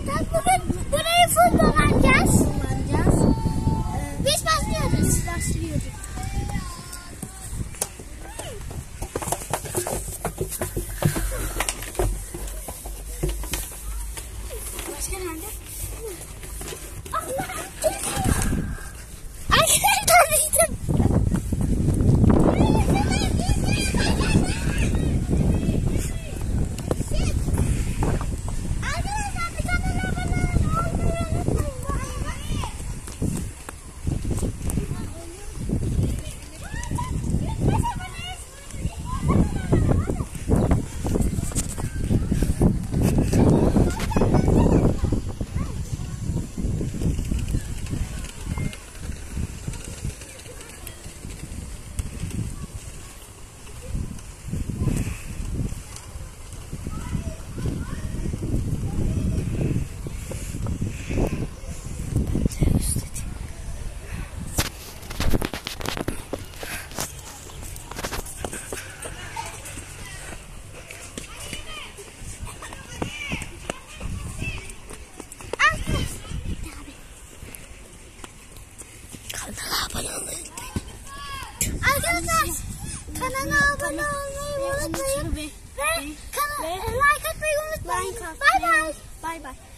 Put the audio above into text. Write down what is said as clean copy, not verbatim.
arkadaşlar bugün burayı full dolanacağız. Biz başlıyoruz. Başka nerede? Arkadaşlar düştüm. Arkadaşlar kanala abone olmayı unutmayın ve like atmayı unutmayın. Bay bay.